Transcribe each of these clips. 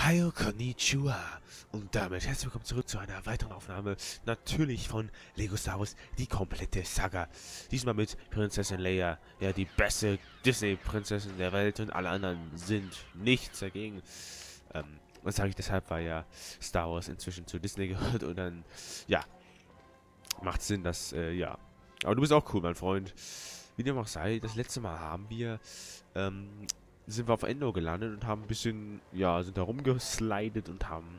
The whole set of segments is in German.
Ohayo Konnichiwa und damit herzlich willkommen zurück zu einer weiteren Aufnahme, natürlich von Lego Star Wars, die komplette Saga. Diesmal mit Prinzessin Leia, ja die beste Disney-Prinzessin der Welt und alle anderen sind nichts dagegen. Das sage ich deshalb, weil ja Star Wars inzwischen zu Disney gehört und dann, ja, macht Sinn, dass, ja. Aber du bist auch cool, mein Freund. Wie dem auch sei, das letzte Mal haben wir, sind wir auf Endor gelandet und haben ein bisschen, ja, sind da rumgeslidet und haben,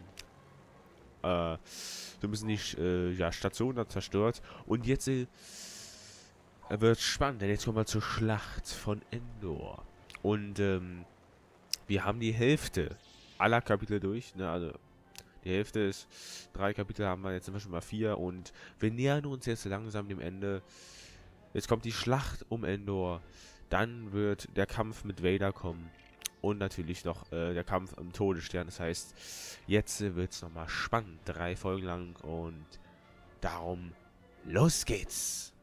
so ein bisschen die, ja, Station da zerstört. Und jetzt wird spannend, denn jetzt kommen wir zur Schlacht von Endor. Und, wir haben die Hälfte aller Kapitel durch, ne, also die Hälfte ist 3 Kapitel haben wir, jetzt sind wir schon mal 4 und wir nähern uns jetzt langsam dem Ende. Jetzt kommt die Schlacht um Endor, dann wird der Kampf mit Vader kommen und natürlich noch der Kampf am Todesstern. Das heißt, jetzt wird es nochmal spannend, 3 Folgen lang und darum, los geht's!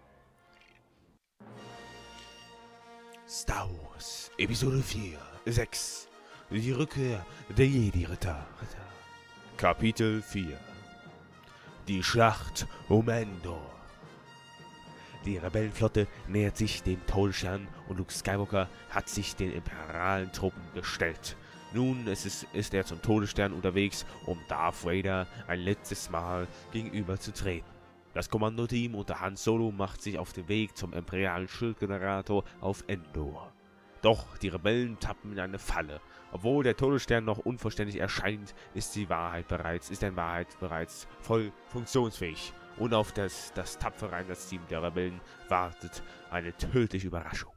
Star Wars, Episode 6, die Rückkehr der Jedi-Ritter. Kapitel 4. Die Schlacht um Endor. Die Rebellenflotte nähert sich dem Todesstern und Luke Skywalker hat sich den imperialen Truppen gestellt. Nun ist er zum Todesstern unterwegs, um Darth Vader ein letztes Mal gegenüberzutreten. Das Kommandoteam unter Han Solo macht sich auf den Weg zum imperialen Schildgenerator auf Endor. Doch die Rebellen tappen in eine Falle. Obwohl der Todesstern noch unvollständig erscheint, ist die Wahrheit bereits voll funktionsfähig. Und auf das tapfere Einsatzteam der Rebellen wartet eine tödliche Überraschung.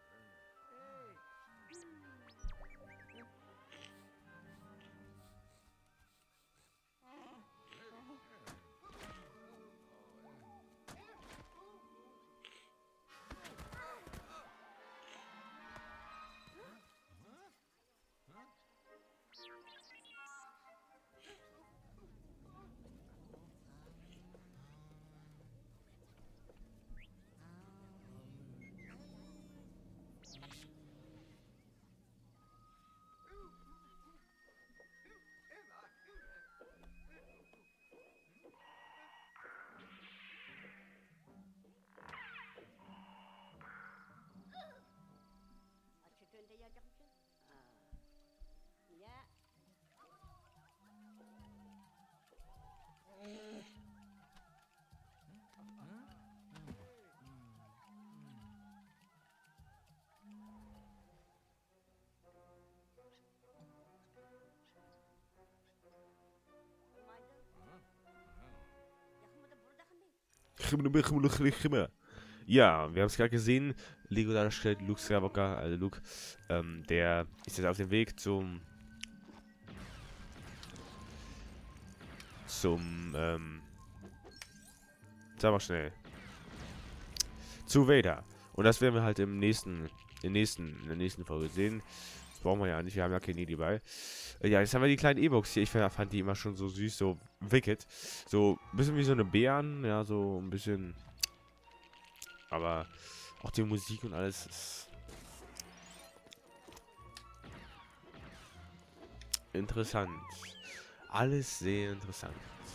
Ja, wir haben es gerade gesehen, Lego dargestellt, Luke Skywalker, also Luke, der ist jetzt auf dem Weg sag mal schnell, zu Vader. Und das werden wir halt in der nächsten Folge sehen. Das brauchen wir ja nicht, wir haben ja keine Idee dabei. Ja, jetzt haben wir die kleinen E-Books hier. Ich fand die immer schon so süß, so wicked. So ein bisschen wie so eine Bären, ja, so ein bisschen. Aber auch die Musik und alles ist interessant. Alles sehr interessant.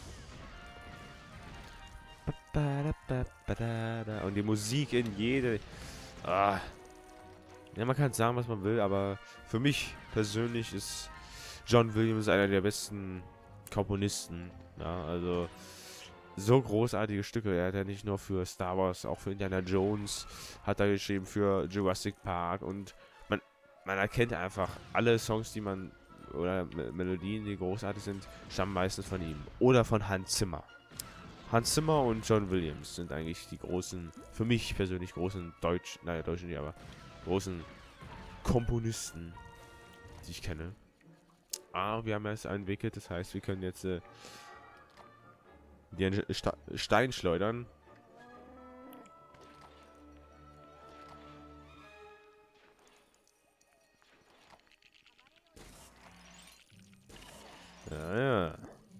Und die Musik in jede. Ja, man kann sagen, was man will, aber für mich persönlich ist John Williams einer der besten Komponisten. Ja, also so großartige Stücke. Er hat ja nicht nur für Star Wars, auch für Indiana Jones hat er geschrieben, für Jurassic Park und man erkennt einfach alle Songs, die man oder Melodien, die großartig sind, stammen meistens von ihm oder von Hans Zimmer. Hans Zimmer und John Williams sind eigentlich die großen, für mich persönlich großen deutschen nicht, aber großen Komponisten, die ich kenne. Ah, wir haben jetzt einen Wicket, das heißt, wir können jetzt den Stein schleudern. Ja, ja.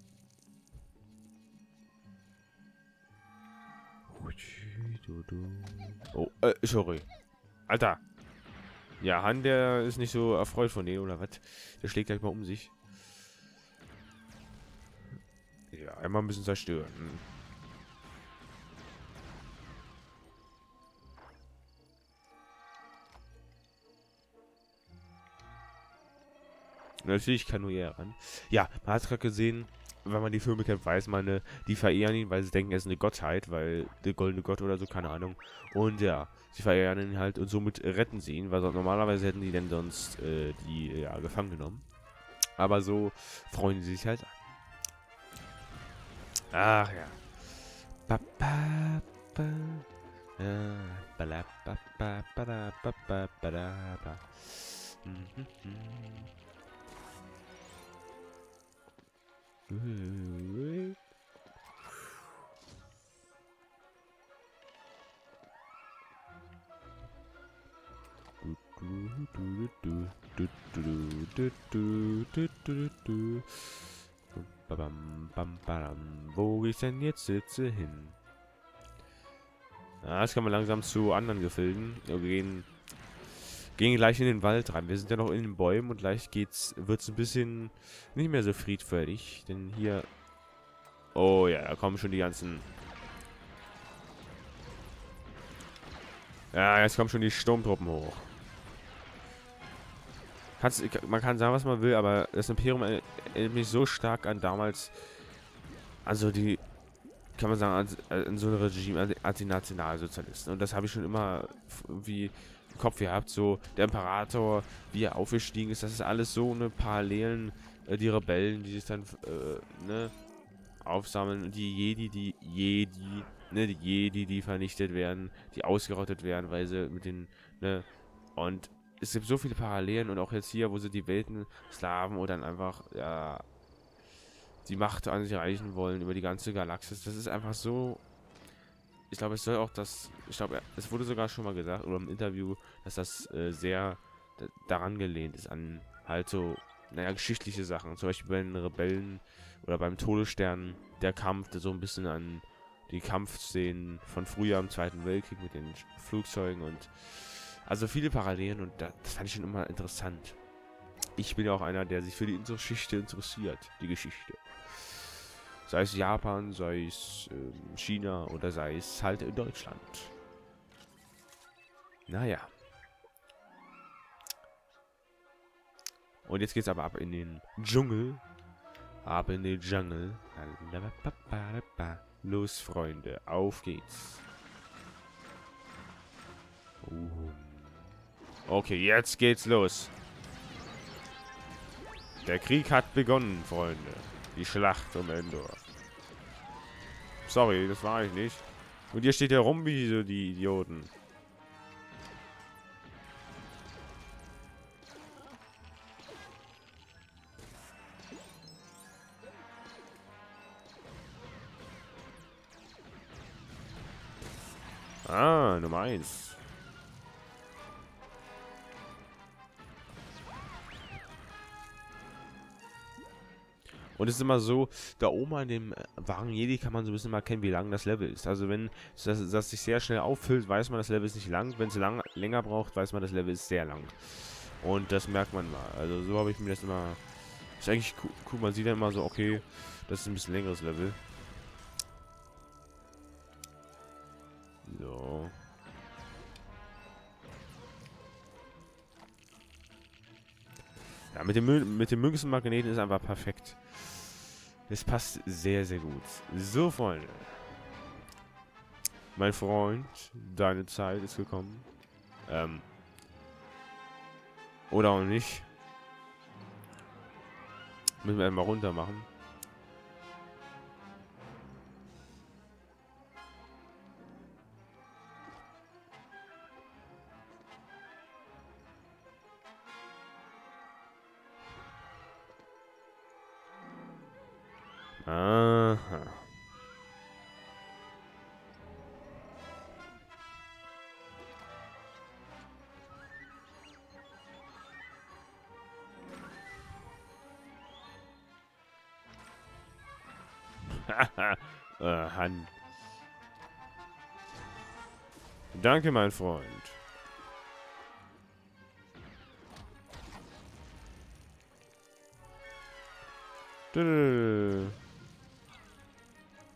Oh, sorry. Alter. Ja, Han, der ist nicht so erfreut von denen, oder was? Der schlägt gleich mal um sich. Ja, einmal ein bisschen zerstören. Natürlich kann nur er ran. Ja, man hat es gerade gesehen, wenn man die Filme kennt, weiß man, die verehren ihn, weil sie denken, er ist eine Gottheit, weil der goldene Gott oder so, keine Ahnung. Und ja, sie verehren ihn halt und somit retten sie ihn, weil normalerweise hätten die denn sonst die ja, gefangen genommen. Aber so freuen sie sich halt an. Ach ja. Ba, ba, ba. Ja, ba, la, ba, ba, ba, da, ba, ba, ba, da, ba. Mhm, mhm. Wo ich denn jetzt sitze hin? Ja, jetzt kommen wir langsam zu anderen Gefilden. Wir gehen gleich in den Wald rein. Wir sind ja noch in den Bäumen und gleich wird es ein bisschen nicht mehr so friedfertig. Denn hier... Oh ja, da kommen schon die ganzen... Ja, jetzt kommen schon die Sturmtruppen hoch. Man kann sagen, was man will, aber das Imperium erinnert mich so stark an damals... Also die... Kann man sagen, an so ein Regime, als die Nationalsozialisten. Und das habe ich schon immer irgendwie im Kopf gehabt. So, der Imperator, wie er aufgestiegen ist, das ist alles so eine Parallelen, die Rebellen, die sich dann ne, aufsammeln. Und die Jedi, die vernichtet werden, die ausgerottet werden, weil sie mit den, ne, und es gibt so viele Parallelen und auch jetzt hier, wo sie die Welten Slaven oder dann einfach, ja, die Macht an sich erreichen wollen über die ganze Galaxis. Das ist einfach so. Ich glaube, es soll auch das. Ich glaube, es wurde sogar schon mal gesagt oder im Interview, dass das sehr daran gelehnt ist an halt so, naja, geschichtliche Sachen. Zum Beispiel bei den Rebellen oder beim Todesstern der Kampf, der so ein bisschen an die Kampfszenen von früher im Zweiten Weltkrieg mit den Flugzeugen und also viele Parallelen und das fand ich schon immer interessant. Ich bin ja auch einer, der sich für die Geschichte interessiert, die Geschichte. Sei es Japan, sei es China oder sei es halt in Deutschland. Naja. Und jetzt geht's aber ab in den Dschungel. Ab in den Dschungel. Los, Freunde, auf geht's. Okay, jetzt geht's los. Der Krieg hat begonnen, Freunde. Die Schlacht um Endor. Sorry, das war ich nicht. Und ihr steht ja rum wie so die Idioten. Ah, Nummer 1. Und es ist immer so, da oben an dem Wagen Jedi kann man so ein bisschen mal erkennen, wie lang das Level ist. Also wenn das sich sehr schnell auffüllt, weiß man, das Level ist nicht lang. Wenn es länger braucht, weiß man, das Level ist sehr lang. Und das merkt man mal. Also so habe ich mir das immer... Ist eigentlich cool, man sieht ja immer so, okay, das ist ein bisschen längeres Level. So. Ja, mit dem Münzenmagneten ist einfach perfekt. Das passt sehr, sehr gut. So, Freunde. Mein Freund, deine Zeit ist gekommen. Oder auch nicht. Müssen wir einmal runter machen. Aha. Han. Danke, mein Freund.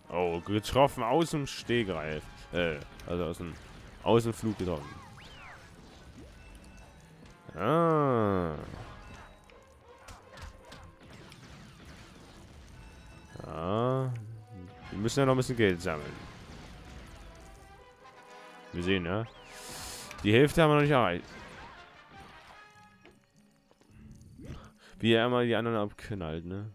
Oh, getroffen aus dem Stegreif. Also aus dem Flug getroffen. Ah. Ja. Wir müssen ja noch ein bisschen Geld sammeln. Wir sehen, ja. Die Hälfte haben wir noch nicht erreicht. Wie er immer die anderen abknallt, ne?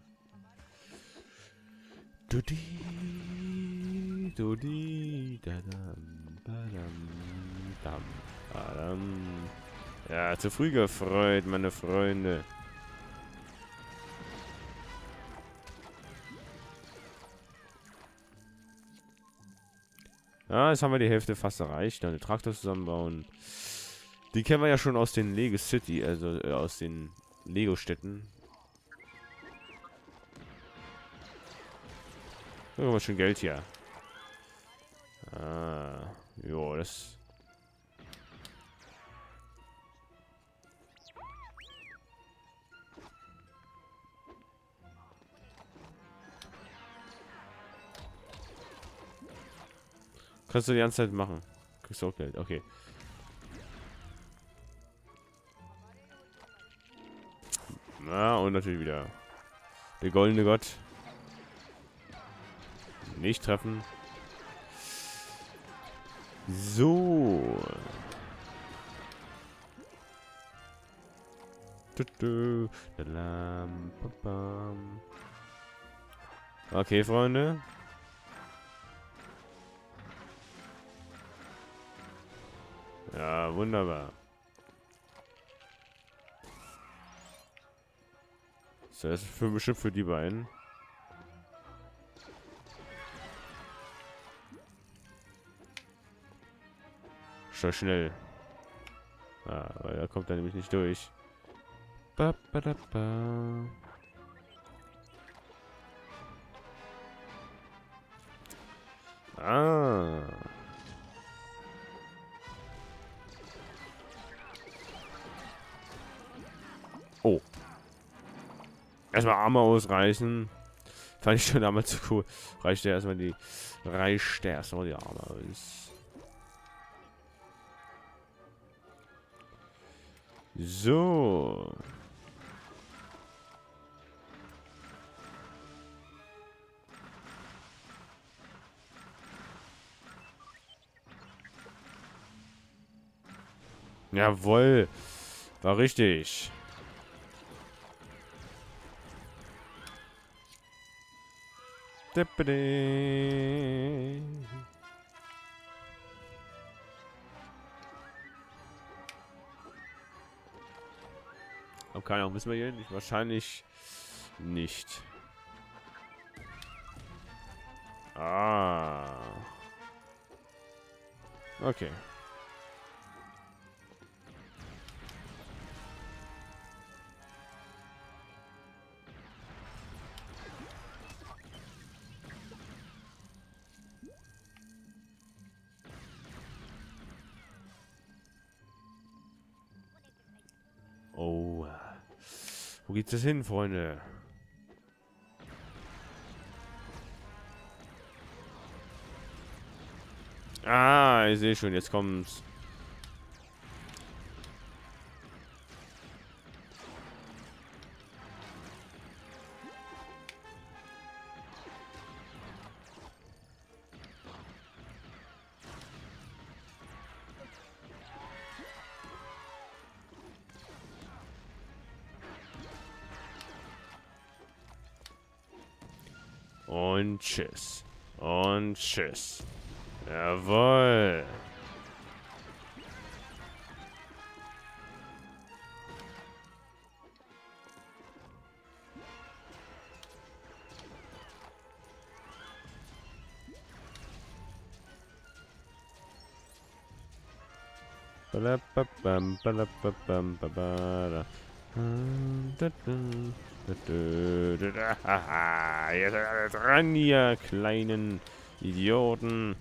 Ja, zu früh gefreut, meine Freunde. Ja, jetzt haben wir die Hälfte fast erreicht. Dann den Traktor zusammenbauen. Die kennen wir ja schon aus den Lego City, also aus den Lego-Städten. Oh, was schön Geld hier. Ah, jo, das. Kannst du die ganze Zeit machen. Kriegst du auch Geld, okay. Na, und natürlich wieder der goldene Gott. Nicht treffen. So. Okay, Freunde. Ja, wunderbar. Das ist für bestimmt für die beiden. Schon schnell. Ah, weil da kommt er nämlich nicht durch. Ba, ba, da, ba. Ah. Oh. Erstmal Arme ausreißen. Fand ich schon damals so cool. Reicht der erstmal die Arme aus. So. Jawohl. War richtig. Okay, auch müssen wir hier nicht. Wahrscheinlich nicht. Ah. Okay. Oh. Wo geht's das hin, Freunde? Ah, ich sehe schon, jetzt kommt's. Und tschüss. Und tschüss. Jawohl. Ihr seid alle dran, ihr kleinen Idioten.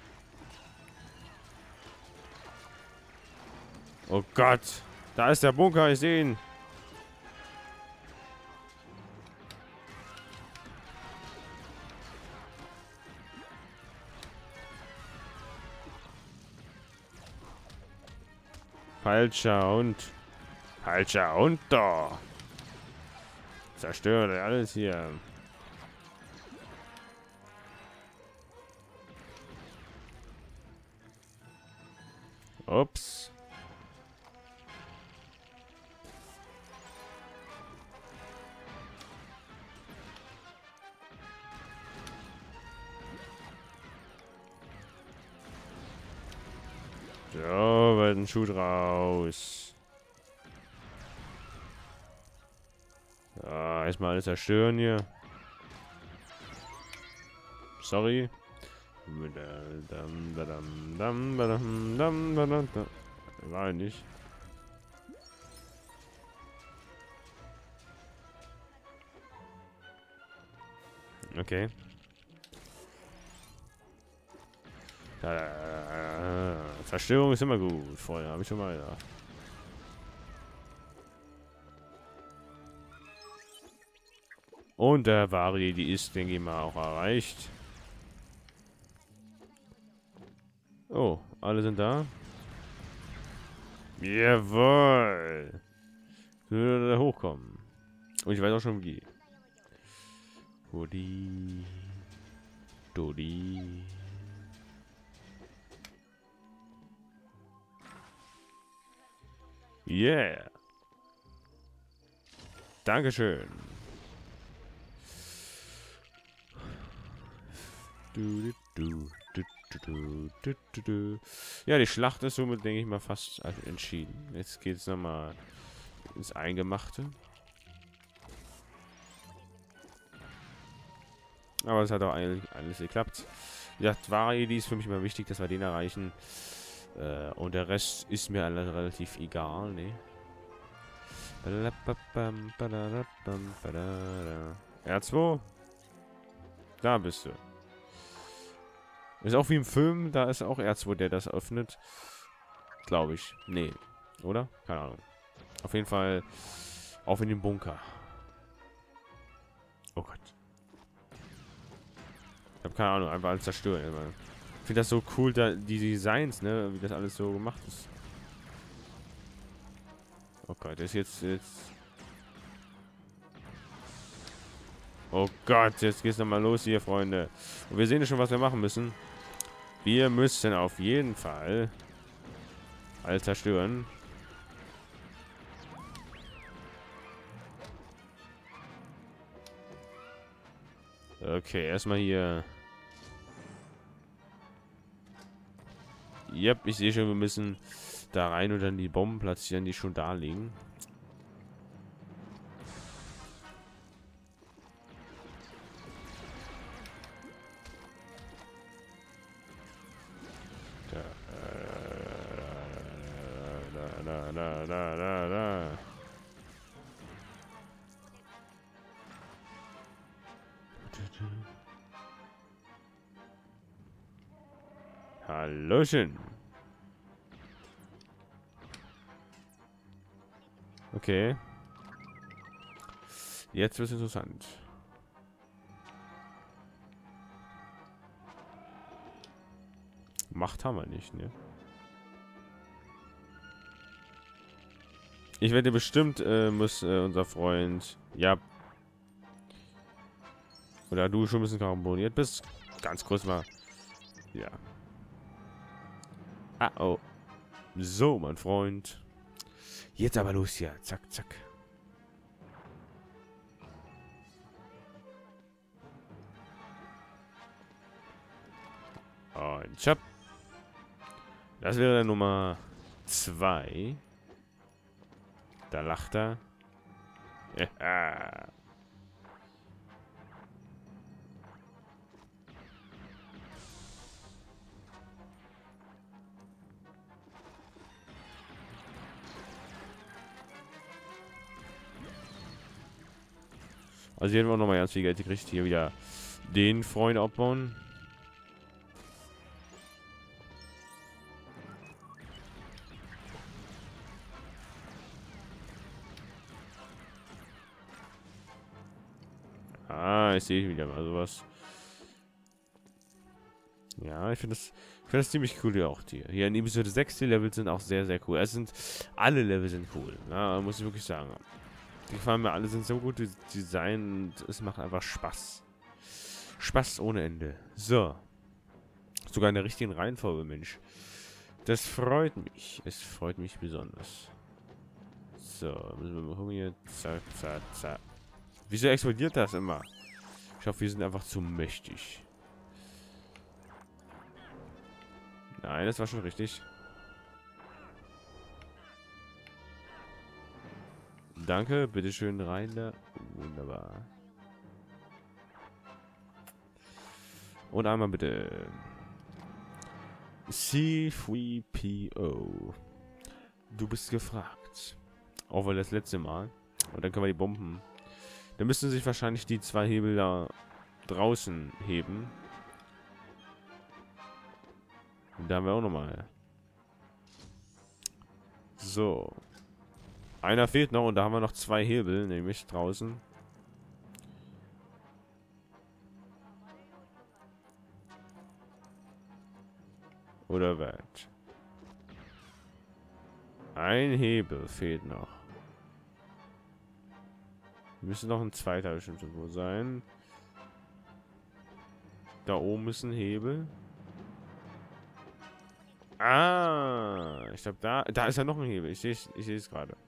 Oh Gott, da ist der Bunker, ich sehe ihn. Falscher Hund. Falscher Hund da. Zerstört alles hier. Ups. So, wird ein Schuh raus. Ja, erstmal alles zerstören hier. Sorry. War nicht. Okay. Zerstörung ist immer gut, Freunde. Habe ich schon mal gedacht. Und der Vari, die ist, denke ich mal, auch erreicht. Oh, alle sind da. Jawohl. Würde da hochkommen. Und ich weiß auch schon wie. Dodi. Dodi. Yeah. Dankeschön. Ja, die Schlacht ist somit, denke ich mal, fast entschieden. Jetzt geht es nochmal ins Eingemachte. Aber es hat auch eigentlich alles geklappt. Ja, Vari, die ist für mich immer wichtig, dass wir den erreichen. Und der Rest ist mir alles relativ egal, ne? R2? Da bist du. Ist auch wie im Film, da ist auch R2, der das öffnet. Glaube ich. Nee. Oder? Keine Ahnung. Auf jeden Fall auf in den Bunker. Oh Gott. Ich habe keine Ahnung, einfach alles zerstören. Ich finde das so cool, da die Designs, ne, wie das alles so gemacht ist. Oh Gott, das ist jetzt. Oh Gott, jetzt geht's nochmal los hier, Freunde. Und wir sehen ja schon, was wir machen müssen. Wir müssen auf jeden Fall alles zerstören. Okay, erstmal hier. Yep, ich sehe schon, wir müssen da rein und dann die Bomben platzieren, die schon da liegen. Da. Hallöchen. Okay. Jetzt wird es interessant. Macht haben wir nicht, ne? Ich werde bestimmt, muss unser Freund, ja, oder du schon ein bisschen karboniert bist, ganz kurz mal, ja. Ah, oh. So, mein Freund. Jetzt aber los hier. Zack, zack. Und chop. Das wäre Nummer 2. Da lacht er. Ja. Also hier haben wir auch noch mal ganz viel Geld gekriegt. Hier wieder den Freund abbauen. Ah, ich sehe wieder mal sowas. Ja, ich finde das ziemlich cool hier auch die. Hier in Episode 6 die Level sind auch sehr, sehr cool. Alle Level sind cool, ja, muss ich wirklich sagen. Die gefallen mir alle, sind so gut Design und es macht einfach Spaß. Spaß ohne Ende. So. Sogar in der richtigen Reihenfolge, Mensch. Das freut mich. Es freut mich besonders. So, müssen wir mal gucken hier. Zack, zack, zack. Wieso explodiert das immer? Ich hoffe, wir sind einfach zu mächtig. Nein, das war schon richtig. Danke, bitteschön rein da. Wunderbar. Und einmal bitte. C3PO. Du bist gefragt. Auch weil das letzte Mal. Und dann können wir die Bomben. Dann müssten sich wahrscheinlich die 2 Hebel da draußen heben. Und da haben wir auch nochmal. So. Einer fehlt noch und da haben wir noch 2 Hebel, nämlich draußen. Oder was? Ein Hebel fehlt noch. Müsste noch ein zweiter bestimmt irgendwo sein. Da oben ist ein Hebel. Ah, ich glaube da ist ja noch ein Hebel. Ich sehe es gerade.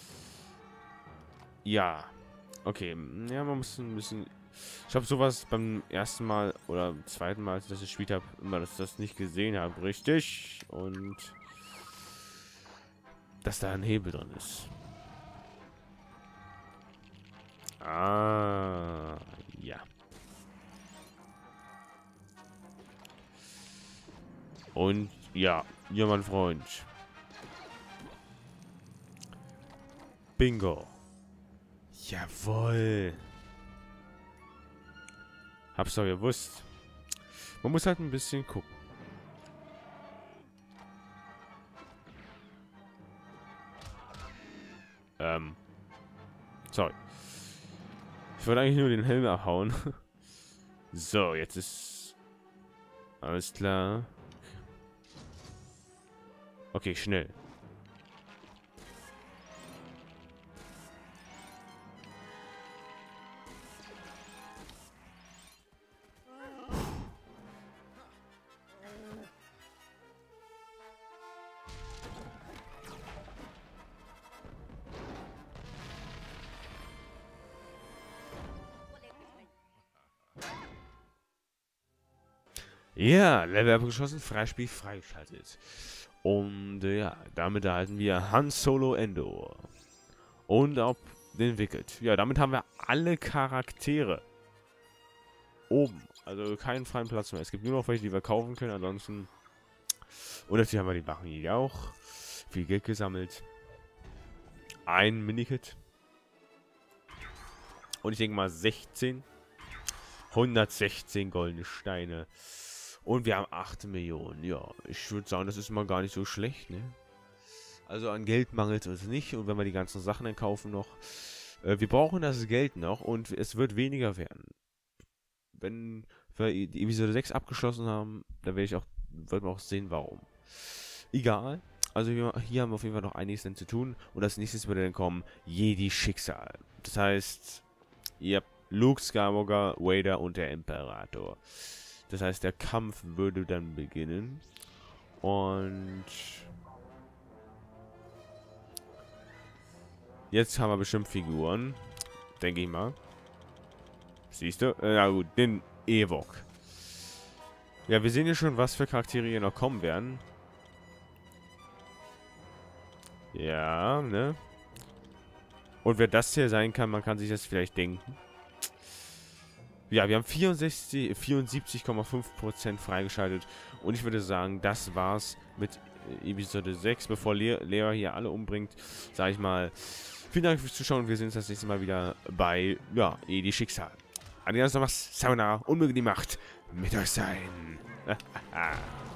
Ja. Okay, ja, man muss ein bisschen. Ich habe sowas beim ersten Mal oder zweiten Mal, als ich das gespielt habe, immer das nicht gesehen habe, richtig. Und dass da ein Hebel drin ist. Ah, ja. Und ja, mein Freund. Bingo. Jawohl. Hab's doch gewusst. Man muss halt ein bisschen gucken. Sorry. Ich wollte eigentlich nur den Helm abhauen. So, jetzt ist alles klar. Okay, schnell. Ja, Level abgeschlossen, Freispiel freigeschaltet. Und ja, damit erhalten wir Han Solo Endor. Und auch den Wicket. Ja, damit haben wir alle Charaktere oben. Also keinen freien Platz mehr. Es gibt nur noch welche, die wir kaufen können. Ansonsten. Und natürlich haben wir die Wachen hier auch. Viel Geld gesammelt. Ein Minikit. Und ich denke mal 16. 116 goldene Steine. Und wir haben 8 Millionen. Ja, ich würde sagen, das ist mal gar nicht so schlecht, ne? Also an Geld mangelt es nicht. Und wenn wir die ganzen Sachen dann kaufen noch. Wir brauchen das Geld noch und es wird weniger werden. Wenn wir die Episode 6 abgeschlossen haben, dann wird man auch sehen, warum. Egal. Also hier haben wir auf jeden Fall noch einiges dann zu tun. Und als nächstes würde dann kommen Jedi Schicksal. Das heißt, ihr habt Luke Skywalker, Vader und der Imperator. Das heißt, der Kampf würde dann beginnen. Und jetzt haben wir bestimmt Figuren. Denke ich mal. Siehst du? Na gut, den Ewok. Ja, wir sehen hier schon, was für Charaktere hier noch kommen werden. Ja, ne? Und wer das hier sein kann, man kann sich das vielleicht denken. Ja, wir haben 74,5% freigeschaltet. Und ich würde sagen, das war's mit Episode 6. Bevor Lea hier alle umbringt, sage ich mal, vielen Dank fürs Zuschauen. Wir sehen uns das nächste Mal wieder bei, ja, Jedi Schicksal. Adios, Sayonara und möge die Macht mit euch sein.